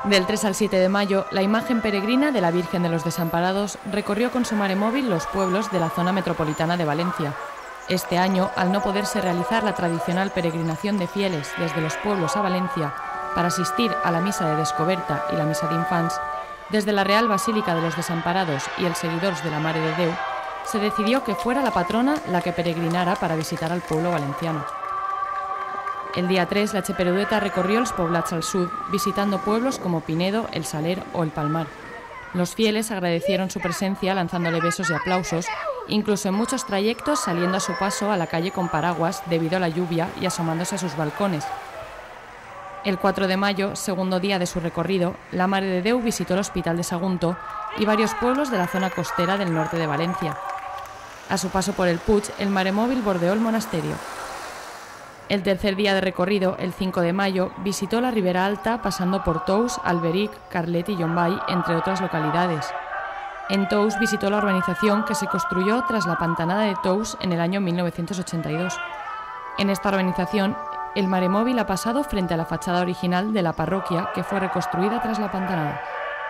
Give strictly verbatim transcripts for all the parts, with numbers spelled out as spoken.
Del tres al siete de mayo, la imagen peregrina de la Virgen de los Desamparados recorrió con su maremóvil los pueblos de la zona metropolitana de Valencia. Este año, al no poderse realizar la tradicional peregrinación de fieles desde los pueblos a Valencia para asistir a la misa de Descoberta y la misa de Infants, desde la Real Basílica de los Desamparados y el Seguidors de la Mare de Déu, se decidió que fuera la patrona la que peregrinara para visitar al pueblo valenciano. El día tres, la Cheperueta recorrió los poblats al sur, visitando pueblos como Pinedo, El Saler o El Palmar. Los fieles agradecieron su presencia lanzándole besos y aplausos, incluso en muchos trayectos saliendo a su paso a la calle con paraguas debido a la lluvia y asomándose a sus balcones. El cuatro de mayo, segundo día de su recorrido, la Mare de Déu visitó el Hospital de Sagunto y varios pueblos de la zona costera del norte de Valencia. A su paso por el Puig, el maremóvil bordeó el monasterio. El tercer día de recorrido, el cinco de mayo, visitó la Ribera Alta pasando por Tous, Alberic, Carlet y Llombai, entre otras localidades. En Tous visitó la urbanización que se construyó tras la pantanada de Tous en el año mil novecientos ochenta y dos. En esta urbanización, el maremóvil ha pasado frente a la fachada original de la parroquia que fue reconstruida tras la pantanada.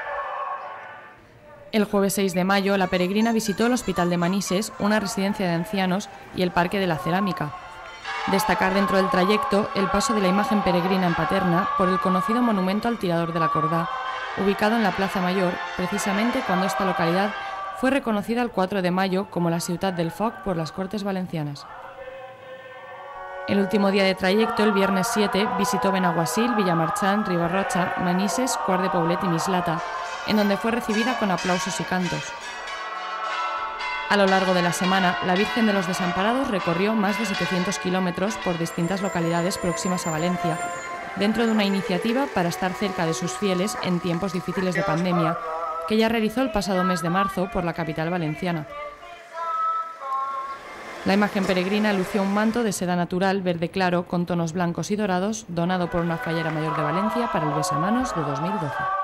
El jueves seis de mayo, la peregrina visitó el Hospital de Manises, una residencia de ancianos y el Parque de la Cerámica. Destacar dentro del trayecto el paso de la imagen peregrina en Paterna por el conocido monumento al tirador de la Cordá, ubicado en la Plaza Mayor, precisamente cuando esta localidad fue reconocida el cuatro de mayo como la Ciutat del Foc por las Cortes Valencianas. El último día de trayecto, el viernes siete, visitó Benaguasil, Villamarchant, Ribarrocha, Manises, Quart de Poblet y Mislata, en donde fue recibida con aplausos y cantos. A lo largo de la semana, la Virgen de los Desamparados recorrió más de setecientos kilómetros por distintas localidades próximas a Valencia, dentro de una iniciativa para estar cerca de sus fieles en tiempos difíciles de pandemia, que ya realizó el pasado mes de marzo por la capital valenciana. La imagen peregrina lució un manto de seda natural verde claro con tonos blancos y dorados, donado por una fallera mayor de Valencia para el besamanos de dos mil doce.